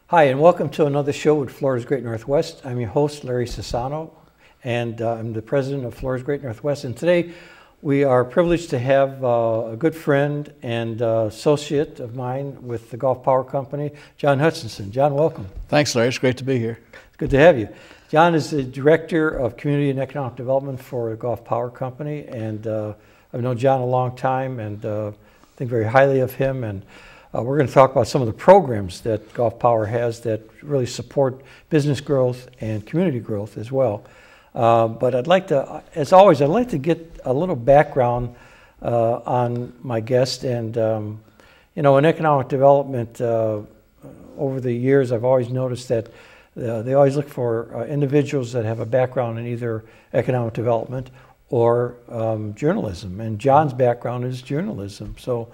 Hi, and welcome to another show with Florida's Great Northwest. I'm your host, Larry Sassano, and I'm the president of Florida's Great Northwest. And today we are privileged to have a good friend and associate of mine with the Gulf Power Company, John Hutchinson. John, welcome. Thanks, Larry. It's great to be here. It's good to have you. John is the Director of Community and Economic Development for the Gulf Power Company, and I've known John a long time and think very highly of him. And we're going to talk about some of the programs that Gulf Power has that really support business growth and community growth as well. But I'd like to, as always, I'd like to get a little background on my guest. And, you know, in economic development, over the years, I've always noticed that they always look for individuals that have a background in either economic development or journalism. And John's background is journalism. So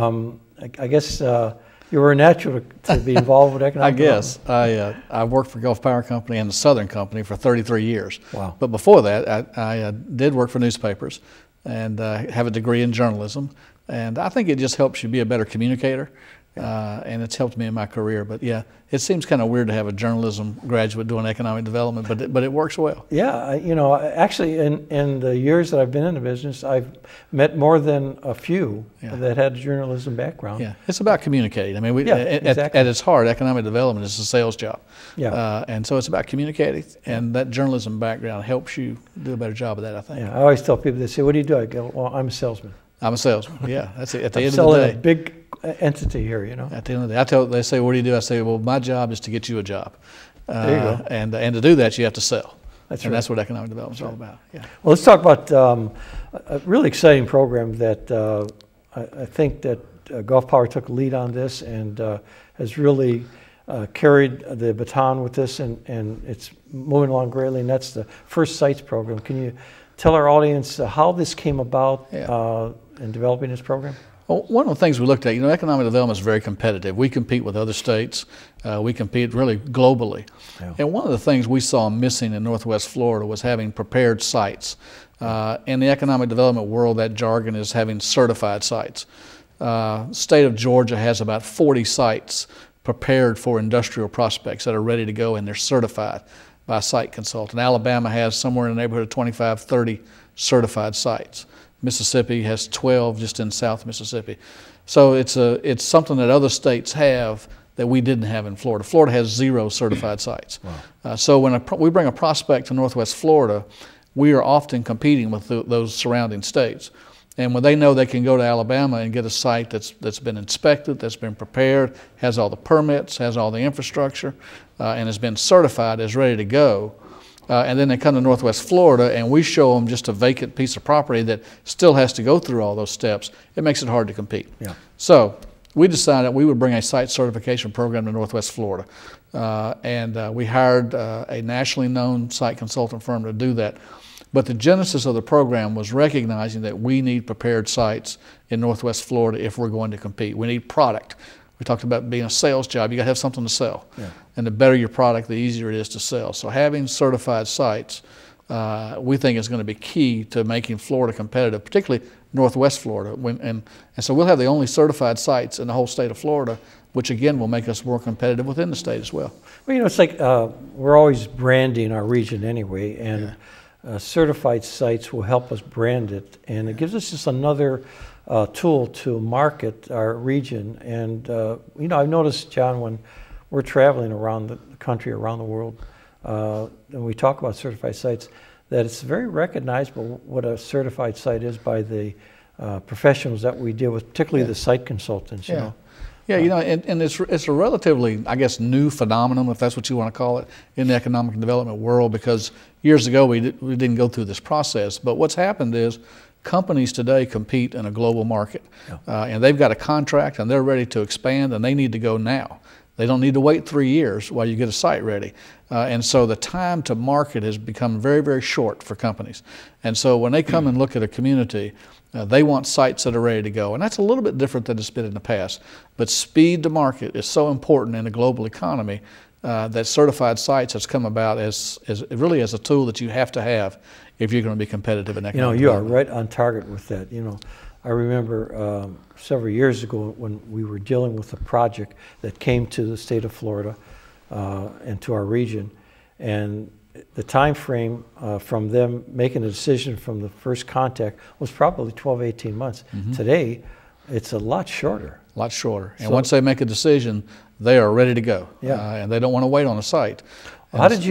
I guess you were natural to be involved with economic development. I guess. I worked for Gulf Power Company and the Southern Company for 33 years. Wow. But before that, I did work for newspapers and have a degree in journalism. And I think it just helps you be a better communicator. And it's helped me in my career. But yeah, it seems kind of weird to have a journalism graduate doing economic development, but it works well. Yeah, you know, actually in the years that I've been in the business, I've met more than a few that had a journalism background. Yeah, it's about communicating. I mean, exactly. At its heart, economic development is a sales job. Yeah. And so it's about communicating, and that journalism background helps you do a better job of that, I think. Yeah, I always tell people, they say, what do you do? I go, well, I'm a salesman. I'm a salesman. Yeah, that's it. At the end of the selling day, a big entity here, you know. At the end of the day, they say, what do you do? I say, well, my job is to get you a job. There you go. And to do that, you have to sell. That's and right. that's what economic development is all about. Yeah. Well, let's talk about a really exciting program that I think that Gulf Power took a lead on this and has really carried the baton with this, and it's moving along greatly, and that's the First Sites program. Can you tell our audience how this came about in developing this program? Well, one of the things we looked at, you know, economic development is very competitive. We compete with other states. We compete really globally. Yeah. And one of the things we saw missing in Northwest Florida was having prepared sites. In the economic development world, that jargon is having certified sites. State of Georgia has about 40 sites prepared for industrial prospects that are ready to go, and they're certified by a site consultant. Alabama has somewhere in the neighborhood of 25, 30 certified sites. Mississippi has 12 just in South Mississippi. So it's something that other states have that we didn't have in Florida. Florida has 0 certified sites. Wow. So when we bring a prospect to Northwest Florida, we are often competing with those surrounding states. And when they know they can go to Alabama and get a site that's been inspected, that's been prepared, has all the permits, has all the infrastructure, and has been certified, is ready to go, and then they come to Northwest Florida and we show them just a vacant piece of property that still has to go through all those steps, it makes it hard to compete. Yeah. So we decided we would bring a site certification program to Northwest Florida. And we hired a nationally known site consultant firm to do that. But the genesis of the program was recognizing that we need prepared sites in Northwest Florida if we're going to compete. We need product. We talked about being a sales job. You got to have something to sell. Yeah. And the better your product, the easier it is to sell. So having certified sites, we think is going to be key to making Florida competitive, particularly Northwest Florida. And so we'll have the only certified sites in the whole state of Florida, which again will make us more competitive within the state as well. Well, you know, it's like we're always branding our region anyway, and certified sites will help us brand it, and it gives us just another tool to market our region. And you know, I've noticed, John, when we're traveling around the country, around the world, and we talk about certified sites, that it's very recognizable what a certified site is by the professionals that we deal with, particularly the site consultants. You know. Yeah, you know, and it's a relatively, I guess, new phenomenon, if that's what you want to call it, in the economic development world, because years ago we didn't go through this process. But what's happened is companies today compete in a global market, and they've got a contract and they're ready to expand, and they need to go now. They don't need to wait 3 years while you get a site ready. And so the time to market has become very, very short for companies. And so when they come and look at a community, they want sites that are ready to go. And that's a little bit different than it's been in the past. But speed to market is so important in a global economy that certified sites has come about as really as a tool that you have to have if you're going to be competitive in economic You know, you are development. right on target with that. You know, I remember several years ago when we were dealing with a project that came to the state of Florida and to our region, and the time frame from them making a decision from the first contact was probably 12, 18 months. Today, it's a lot shorter. A lot shorter. And once they make a decision, they are ready to go. And they don't want to wait on a site. How did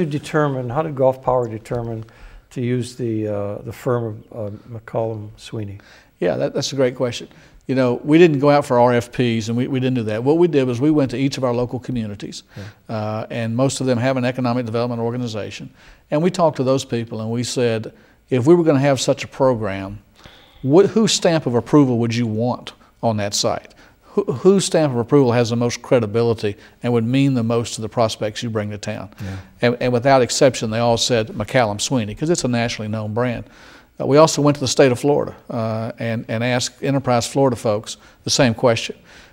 Gulf Power determine to use the firm of McCollum Sweeney? Yeah, that's a great question. You know, we didn't go out for RFPs, and we didn't do that. What we did was we went to each of our local communities, and most of them have an economic development organization. And we talked to those people, and we said, if we were going to have such a program, whose stamp of approval would you want on that site? Whose stamp of approval has the most credibility and would mean the most to the prospects you bring to town? And without exception, they all said McCollum Sweeney, because it's a nationally known brand. We also went to the state of Florida and asked Enterprise Florida folks the same question.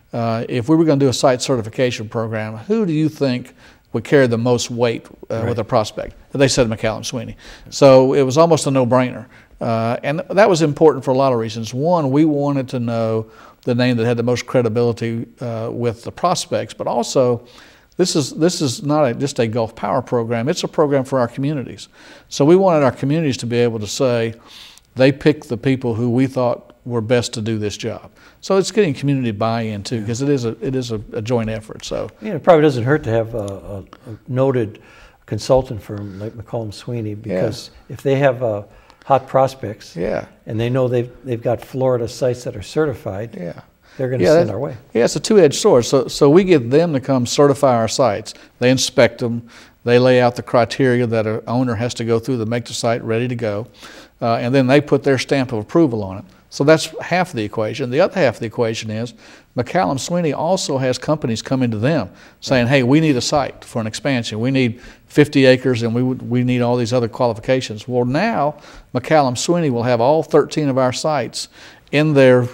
If we were going to do a site certification program, who do you think would carry the most weight with a prospect? They said McCollum Sweeney. So it was almost a no-brainer. And that was important for a lot of reasons. One, we wanted to know the name that had the most credibility with the prospects, but also this is not just a Gulf Power program, it's a program for our communities. So we wanted our communities to be able to say they picked the people who we thought were best to do this job. So it's getting community buy-in too, because it is a joint effort. So it probably doesn't hurt to have a noted consultant firm like McCollum Sweeney, because if they have hot prospects and they know they've got Florida sites that are certified, they're going to send our way. Yeah, it's a two-edged sword. So we get them to come certify our sites. They inspect them. They lay out the criteria that an owner has to go through to make the site ready to go. And then they put their stamp of approval on it. So that's half of the equation. The other half of the equation is McCollum Sweeney also has companies coming to them saying, hey, we need a site for an expansion. We need 50 acres and we need all these other qualifications. Well, now McCollum Sweeney will have all 13 of our sites in their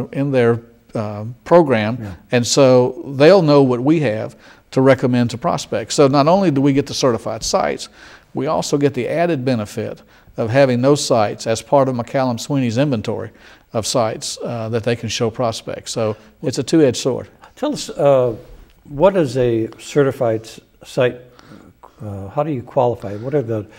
program, and so they'll know what we have to recommend to prospects. So not only do we get the certified sites, we also get the added benefit of having those sites as part of McCollum Sweeney's inventory of sites that they can show prospects. So it's a two-edged sword. Tell us, what is a certified site? How do you qualify? What are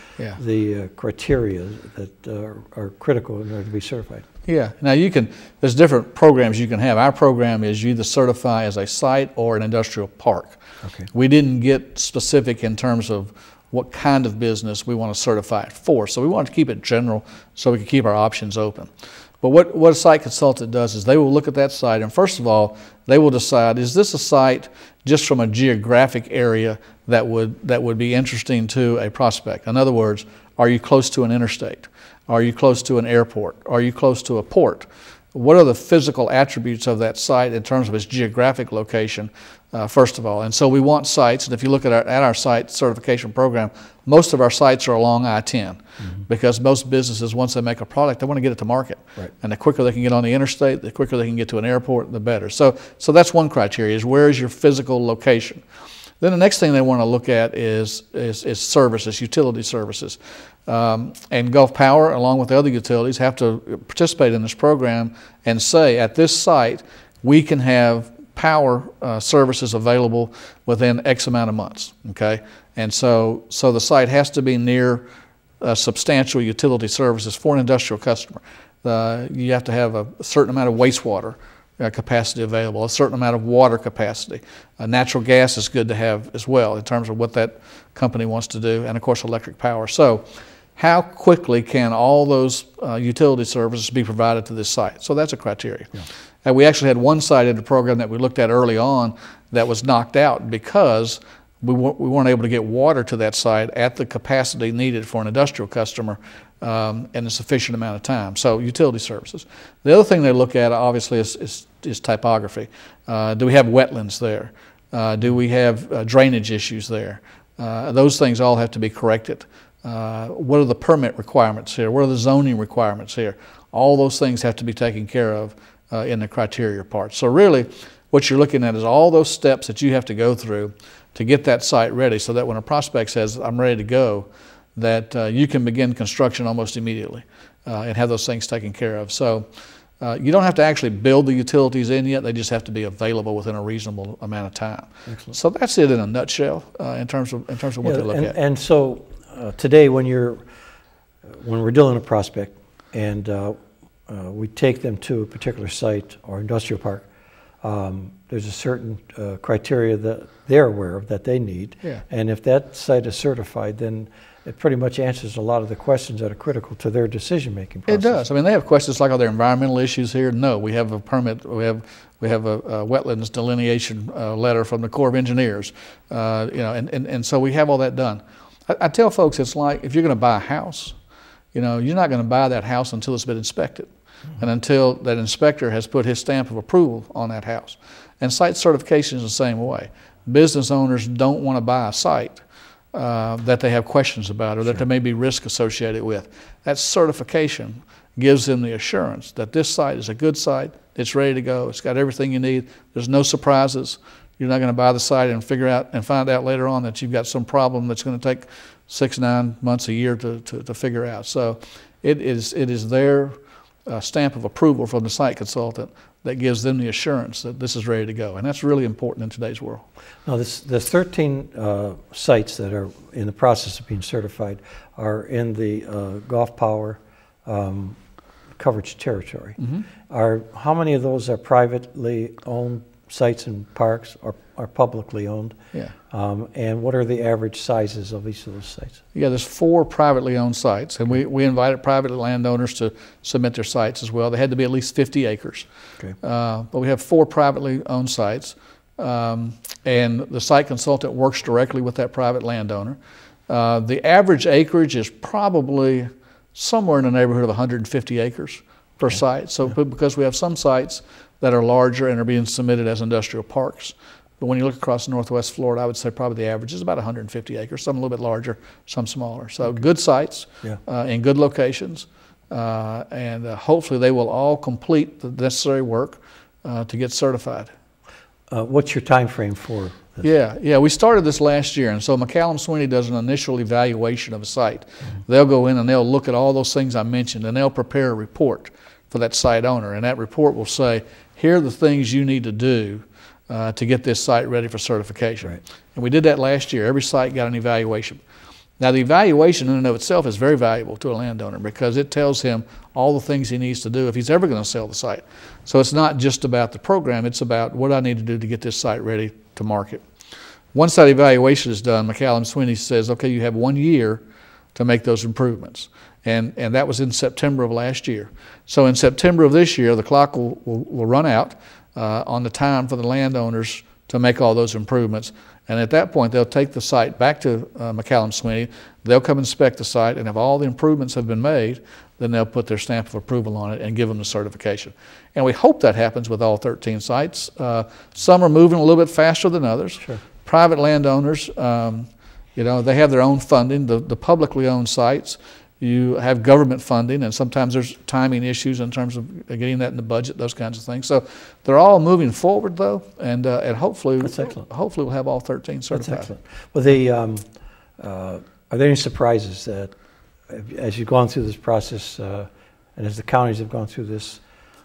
the criteria that are critical in order to be certified? Yeah, now there's different programs you can have. Our program is you either certify as a site or an industrial park. Okay. We didn't get specific in terms of what kind of business we want to certify it for. So we wanted to keep it general so we could keep our options open. But what a site consultant does is they will look at that site, and first of all, they will decide, is this a site just from a geographic area that would be interesting to a prospect? In other words, are you close to an interstate? Are you close to an airport? Are you close to a port? What are the physical attributes of that site in terms of its geographic location, first of all? And so we want sites, and if you look at our site certification program, most of our sites are along I-10 because most businesses, once they make a product, they want to get it to market. Right. And the quicker they can get on the interstate, the quicker they can get to an airport, the better. So that's one criteria, is where is your physical location? Then the next thing they want to look at is services, utility services. And Gulf Power, along with the other utilities, have to participate in this program and say, at this site, we can have power services available within X amount of months, okay? And so the site has to be near substantial utility services for an industrial customer. You have to have a certain amount of wastewater capacity available, a certain amount of water capacity. Natural gas is good to have as well in terms of what that company wants to do, and of course electric power. So how quickly can all those utility services be provided to this site? So that's a criteria. Yeah. And we actually had one site in the program that we looked at early on that was knocked out because we weren't able to get water to that site at the capacity needed for an industrial customer in a sufficient amount of time. So utility services. The other thing they look at obviously is typography. Do we have wetlands there? Do we have drainage issues there? Those things all have to be corrected. What are the permit requirements here? What are the zoning requirements here? All those things have to be taken care of in the criteria part. So really what you're looking at is all those steps that you have to go through to get that site ready, so that when a prospect says, I'm ready to go, that you can begin construction almost immediately and have those things taken care of. So You don't have to actually build the utilities in yet. They just have to be available within a reasonable amount of time. Excellent. So that's it in a nutshell in terms of what they look at. And so today, when we're dealing with a prospect and we take them to a particular site or industrial park, there's a certain criteria that they're aware of that they need. Yeah. And if that site is certified, then it pretty much answers a lot of the questions that are critical to their decision-making process. It does. I mean, they have questions like, are there environmental issues here? No, we have a permit. We have a wetlands delineation letter from the Corps of Engineers. And so we have all that done. I tell folks, it's like if you're going to buy a house, you're not going to buy that house until it's been inspected, and until that inspector has put his stamp of approval on that house. And site certification is the same way. Business owners don't want to buy a site that they have questions about or that there may be risk associated with. That certification gives them the assurance that this site is a good site, it's ready to go, it's got everything you need, there's no surprises. You're not going to buy the site and find out later on that you've got some problem that's going to take 6, 9 months, a year to figure out. So it is their stamp of approval from the site consultant that gives them the assurance that this is ready to go. And that's really important in today's world. Now, the 13 sites that are in the process of being certified are in the Gulf Power coverage territory. Mm-hmm. How many of those are privately owned sites and parks, or are publicly owned? Yeah. And what are the average sizes of each of those sites? Yeah, there's 4 privately owned sites, and we invited private landowners to submit their sites as well. They had to be at least 50 acres. Okay. But we have 4 privately owned sites, and the site consultant works directly with that private landowner. The average acreage is probably somewhere in the neighborhood of 150 acres per site. So because we have some sites that are larger and are being submitted as industrial parks. But when you look across Northwest Florida, I would say probably the average is about 150 acres, some a little bit larger, some smaller. So good sites in good locations, and hopefully they will all complete the necessary work to get certified. What's your time frame for this? Yeah, we started this last year, and so McCallum Sweeney does an initial evaluation of a site. Mm-hmm. They'll go in and they'll look at all those things I mentioned, and they'll prepare a report for that site owner, and that report will say, here are the things you need to do to get this site ready for certification. Right. And we did that last year. Every site got an evaluation. Now, the evaluation in and of itself is very valuable to a landowner because it tells him all the things he needs to do if he's ever going to sell the site. So it's not just about the program, it's about what I need to do to get this site ready to market. Once that evaluation is done, McCallum Sweeney says, okay, you have 1 year to make those improvements. And that was in September of last year. So in September of this year, the clock will run out on the time for the landowners to make all those improvements. And at that point, they'll take the site back to McCallum Sweeney. They'll come inspect the site, and if all the improvements have been made, then they'll put their stamp of approval on it and give them the certification. And we hope that happens with all 13 sites. Some are moving a little bit faster than others. Sure. Private landowners, they have their own funding. The publicly owned sites, you have government funding, and sometimes there's timing issues in terms of getting that in the budget, those kinds of things. So they're all moving forward, though, and hopefully we'll have all 13 certified. That's excellent. Well, are there any surprises that, as you've gone through this process, and as the counties have gone through this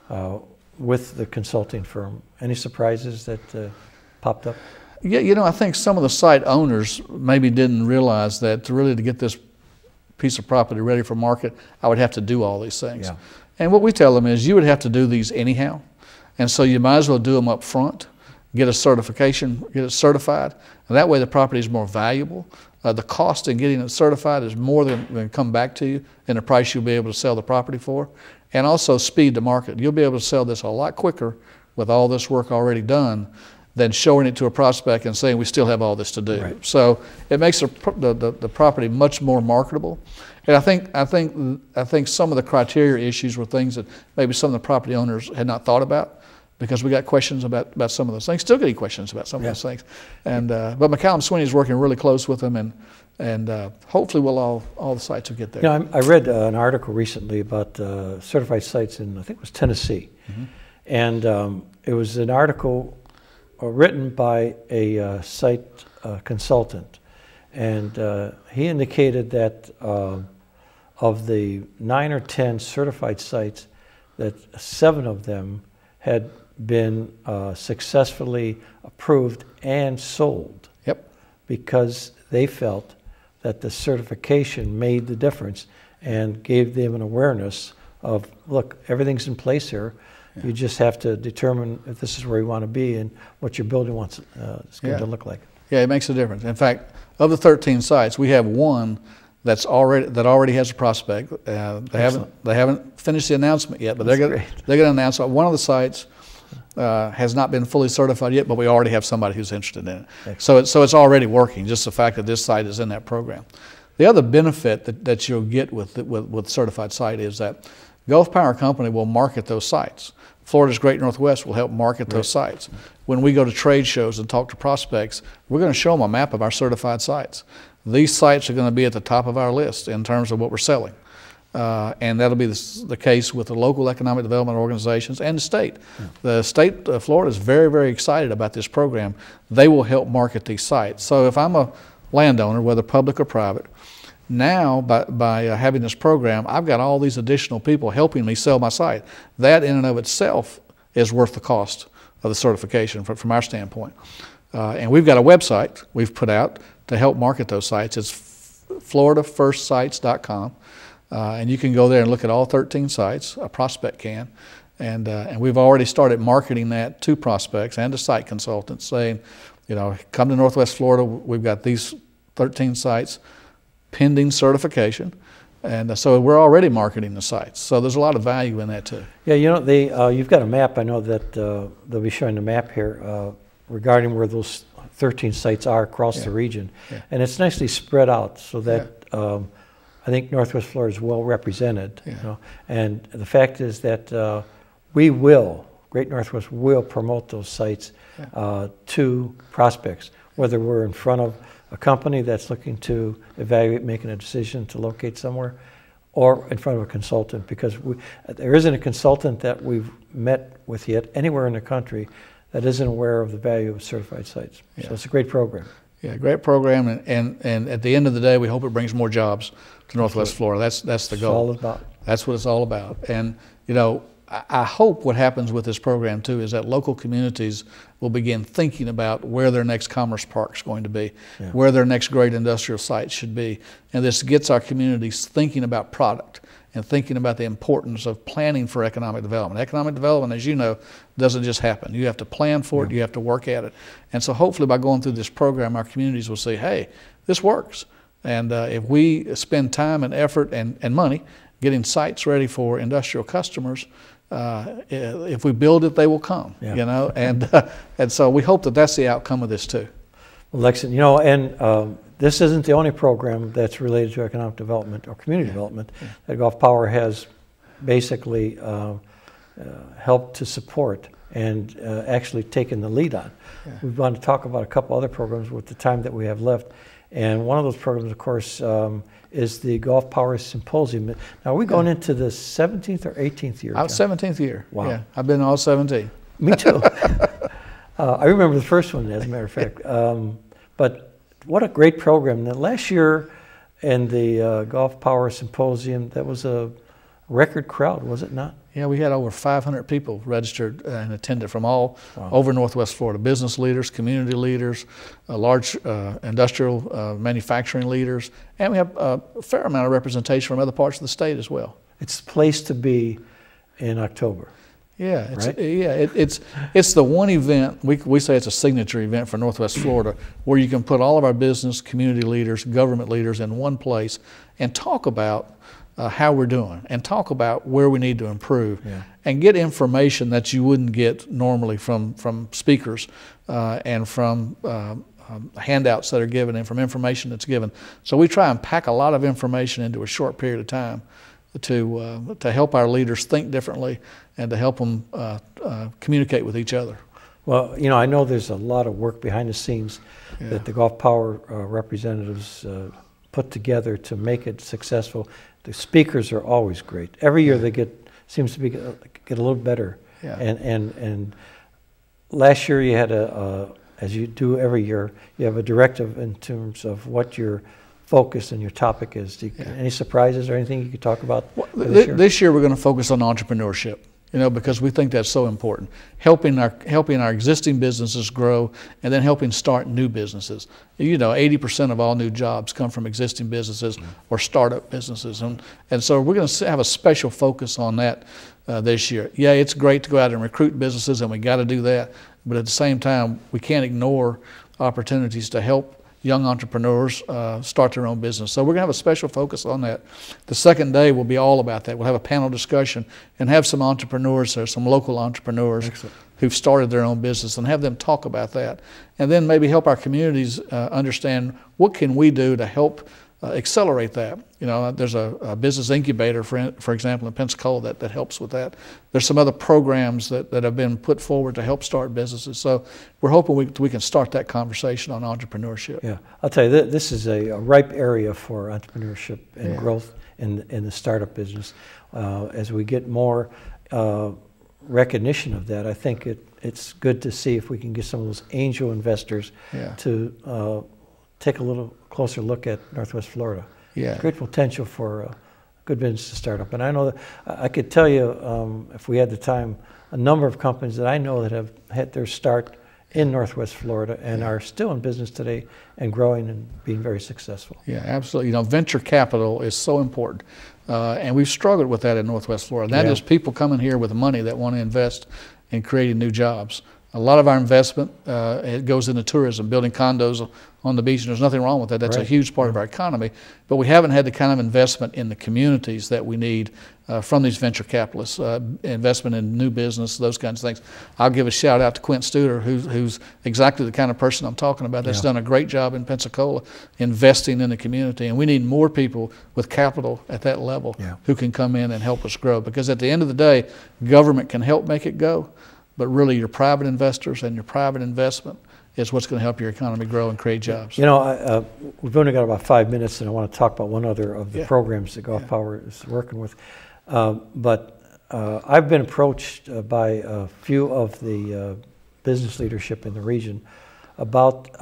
with the consulting firm, any surprises that popped up? Yeah, I think some of the site owners maybe didn't realize that to get this piece of property ready for market, I would have to do all these things. Yeah. And what we tell them is you would have to do these anyhow. And so you might as well do them up front, get a certification, get it certified, and that way the property is more valuable. The cost in getting it certified is more than come back to you in the price you'll be able to sell the property for. And also speed to market. You'll be able to sell this a lot quicker with all this work already done than showing it to a prospect and saying we still have all this to do. Right. So it makes the property much more marketable. And I think some of the criteria issues were things that maybe some of the property owners had not thought about, because we got questions about some of those things. Still getting questions about some of those things. And but McCallum Sweeney is working really close with them, and hopefully all the sites will get there. I read an article recently about certified sites in, I think it was Tennessee, mm-hmm. and it was an article written by a site consultant, and he indicated that of the 9 or 10 certified sites, that 7 of them had been successfully approved and sold. Yep. Because they felt that the certification made the difference and gave them an awareness of, look, everything's in place here. Yeah. You just have to determine if this is where you want to be and what your building wants is going to look like. Yeah, it makes a difference. In fact, of the 13 sites, we have one that already has a prospect. They haven't finished the announcement yet, but they're going to announce one of the sites. Has not been fully certified yet, but we already have somebody who's interested in it. So it's already working, just the fact that this site is in that program. The other benefit that you'll get with certified site is that Gulf Power Company will market those sites. Florida's Great Northwest will help market those sites. When we go to trade shows and talk to prospects, we're going to show them a map of our certified sites. These sites are going to be at the top of our list in terms of what we're selling. And that'll be the case with the local economic development organizations and the state. Yeah. The state of Florida is very, very excited about this program. They will help market these sites. So if I'm a landowner, whether public or private, now by having this program, I've got all these additional people helping me sell my site. That in and of itself is worth the cost of the certification from our standpoint. And we've got a website we've put out to help market those sites. It's floridafirst.sites.com. And you can go there and look at all 13 sites, a prospect can. And we've already started marketing that to prospects and to site consultants, saying, you know, come to Northwest Florida, we've got these 13 sites pending certification. And so we're already marketing the sites. So there's a lot of value in that too. Yeah, you know, you've got a map. I know that they'll be showing the map here regarding where those 13 sites are across the region. Yeah. And it's nicely spread out so that I think Northwest Florida is well represented. Yeah. You know? And the fact is that Great Northwest will promote those sites to prospects, whether we're in front of a company that's looking to evaluate making a decision to locate somewhere, or in front of a consultant, because there isn't a consultant that we've met with yet anywhere in the country that isn't aware of the value of certified sites. Yeah. So it's a great program. Yeah, great program, and at the end of the day, we hope it brings more jobs to Northwest Florida. That's the goal. It's all about. That's what it's all about. And you know, I hope what happens with this program too is that local communities will begin thinking about where their next commerce park is going to be, where their next great industrial site should be, and this gets our communities thinking about product and thinking about the importance of planning for economic development. Economic development, as you know, doesn't just happen. You have to plan for it, you have to work at it. And so hopefully by going through this program, our communities will say, hey, this works. And if we spend time and effort and money getting sites ready for industrial customers, if we build it, they will come, you know, and so we hope that that's the outcome of this too. Well, Lexington, you know, and this isn't the only program that's related to economic development or community development that Gulf Power has basically helped to support and actually taken the lead on. We want to talk about a couple other programs with the time that we have left. And one of those programs, of course, is the Gulf Power Symposium. Now, are we going into the 17th or 18th year? 17th year. Wow. Yeah, I've been all 17. Me too. I remember the first one, as a matter of fact. But what a great program. Now, last year in the Gulf Power Symposium, that was a record crowd, was it not? Yeah, we had over 500 people registered and attended from all over Northwest Florida. Business leaders, community leaders, large industrial manufacturing leaders, and we have a fair amount of representation from other parts of the state as well. It's the place to be in October. Yeah, it's the one event, we say it's a signature event for Northwest Florida, where you can put all of our business, community leaders, government leaders in one place and talk about how we're doing and talk about where we need to improve and get information that you wouldn't get normally from speakers and from handouts that are given and from information that's given. So we try and pack a lot of information into a short period of time to help our leaders think differently and to help them communicate with each other. Well, you know, I know there's a lot of work behind the scenes that the Gulf Power representatives put together to make it successful. The speakers are always great. Every year they seems to get a little better. Yeah. And last year you had as you do every year, you have a directive in terms of what your focus and your topic is. Any surprises or anything you could talk about? Well, this year we're going to focus on entrepreneurship. because we think that's so important. Helping our existing businesses grow, and then helping start new businesses. 80% of all new jobs come from existing businesses or startup businesses, and so we're going to have a special focus on that this year. Yeah, it's great to go out and recruit businesses, and we got to do that, but at the same time, we can't ignore opportunities to help young entrepreneurs start their own business. So we're going to have a special focus on that. The second day will be all about that. We'll have a panel discussion and have some entrepreneurs or some local entrepreneurs who've started their own business and have them talk about that. And then maybe help our communities understand what can we do to help accelerate that. There's a business incubator, for example, in Pensacola that helps with that. There's some other programs that have been put forward to help start businesses. So we're hoping we can start that conversation on entrepreneurship. Yeah, I'll tell you, this is a ripe area for entrepreneurship and growth in the startup business. As we get more recognition of that, I think it's good to see if we can get some of those angel investors to take a little closer look at Northwest Florida. Yeah, great potential for a good business to start up. And I know that I could tell you, if we had the time, a number of companies that I know that have had their start in Northwest Florida and are still in business today and growing and being very successful. Yeah, absolutely. Venture capital is so important. And we've struggled with that in Northwest Florida. That is people coming here with money that want to invest in creating new jobs. A lot of our investment it goes into tourism, building condos on the beach, and there's nothing wrong with that. That's a huge part of our economy. But we haven't had the kind of investment in the communities that we need from these venture capitalists, investment in new business, those kinds of things. I'll give a shout out to Quint Studer, who's exactly the kind of person I'm talking about, that's done a great job in Pensacola investing in the community. And we need more people with capital at that level who can come in and help us grow. Because at the end of the day, government can help make it go, but really your private investors and your private investment is what's going to help your economy grow and create jobs. We've only got about 5 minutes, and I want to talk about one other of the programs that Gulf Power is working with. But I've been approached by a few of the business leadership in the region about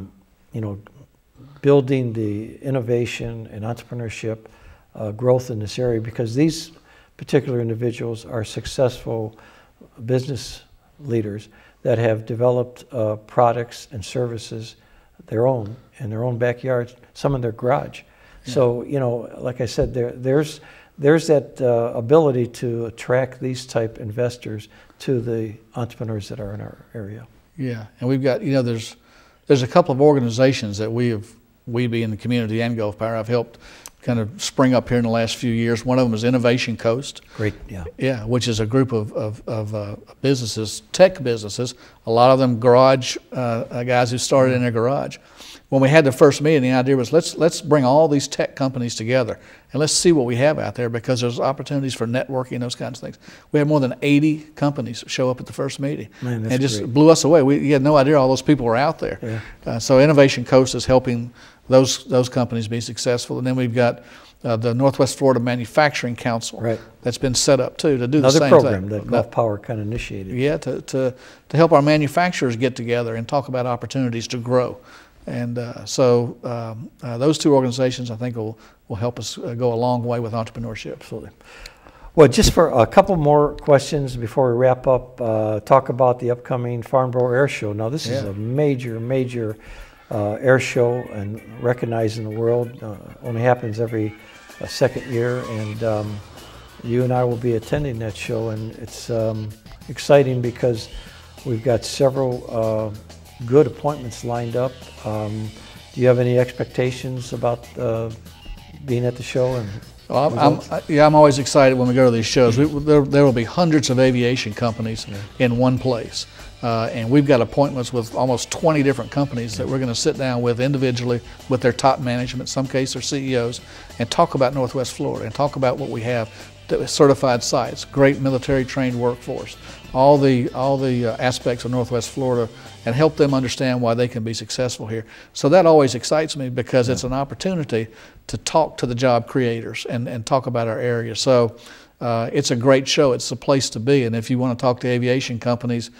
building the innovation and entrepreneurship growth in this area, because these particular individuals are successful business leaders that have developed products and services their own in their own backyards, some in their garage. So like I said, there's that ability to attract these type investors to the entrepreneurs that are in our area. Yeah, and we've got there's a couple of organizations that we being in the community and Gulf Power have helped kind of spring up here in the last few years. One of them is Innovation Coast. Great, yeah, which is a group of businesses, tech businesses. A lot of them garage guys who started in their garage. When we had the first meeting, the idea was let's bring all these tech companies together and let's see what we have out there, because there's opportunities for networking, those kinds of things. We had more than 80 companies show up at the first meeting. Man, that's and it just great. Blew us away. We had no idea all those people were out there. Yeah. So Innovation Coast is helping those companies be successful. And then we've got the Northwest Florida Manufacturing Council that's been set up too to do the same thing. Another program that Gulf Power kind of initiated. Yeah, to help our manufacturers get together and talk about opportunities to grow. And so those two organizations, I think, will help us go a long way with entrepreneurship. Absolutely. Well, just for a couple more questions before we wrap up, talk about the upcoming Farnborough Air Show. Now, this is a major air show and recognized in the world. Only happens every second year, and you and I will be attending that show, and it's exciting because we've got several good appointments lined up. Do you have any expectations about being at the show? And I'm always excited when we go to these shows. There will be hundreds of aviation companies in one place. And we've got appointments with almost 20 different companies that we're going to sit down with individually with their top management, in some cases their CEOs, and talk about Northwest Florida and talk about what we have, certified sites, great military trained workforce, all the aspects of Northwest Florida, and help them understand why they can be successful here. So that always excites me, because it's an opportunity to talk to the job creators and talk about our area. So it's a great show. It's a place to be. And if you want to talk to aviation companies,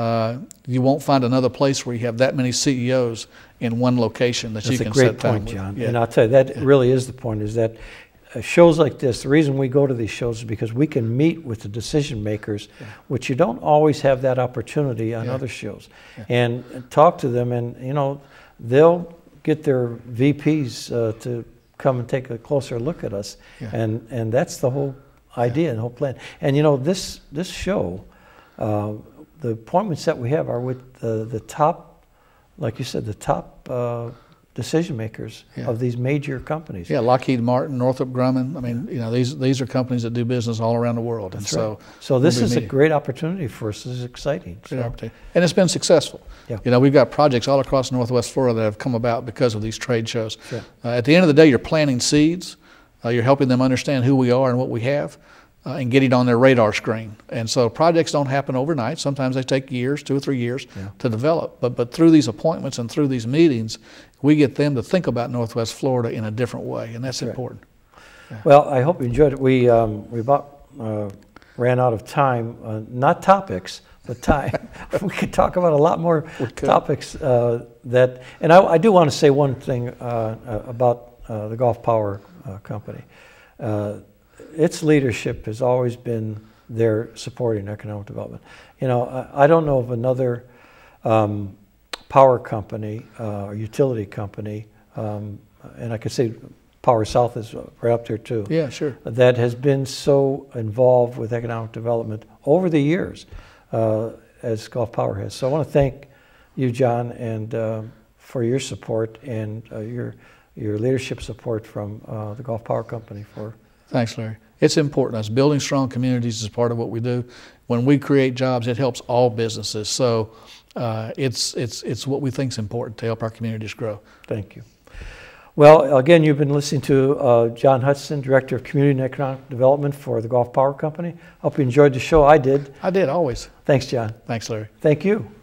you won't find another place where you have that many CEOs in one location that you can sit down with. That's a great point, John. And I'll tell you, that really is the point, is that shows like this, the reason we go to these shows is because we can meet with the decision makers, which you don't always have that opportunity on other shows, and talk to them, and you know, they'll get their VPs to come and take a closer look at us, and that's the whole idea and the whole plan. And you know, this show, the appointments that we have are with the top, like you said, the top decision makers of these major companies. Yeah, Lockheed Martin, Northrop Grumman. I mean, you know, these are companies that do business all around the world. That's and right. So this is a great opportunity for us. This is exciting. Great opportunity. And it's been successful. Yeah. You know, we've got projects all across Northwest Florida that have come about because of these trade shows. Sure. At the end of the day, you're planting seeds. You're helping them understand who we are and what we have, and getting on their radar screen. And so projects don't happen overnight. Sometimes they take years, 2 or 3 years to develop. But through these appointments and through these meetings, we get them to think about Northwest Florida in a different way, and that's important. Yeah. Well, I hope you enjoyed it. We about ran out of time, not topics, but time. We could talk about a lot more topics that, and I do want to say one thing about the Gulf Power Company. Its leadership has always been there supporting economic development. You know, I don't know of another power company or utility company, and I could say Power South is right up there too. Yeah, sure. That has been so involved with economic development over the years as Gulf Power has. So I want to thank you, John, and for your support and your leadership support from the Gulf Power Company for. Thanks, Larry. It's important. Us building strong communities is part of what we do. When we create jobs, it helps all businesses. So it's what we think is important to help our communities grow. Thank you. Well, again, you've been listening to John Hutchinson, Director of Community and Economic Development for the Gulf Power Company. Hope you enjoyed the show. I did. I did, always. Thanks, John. Thanks, Larry. Thank you.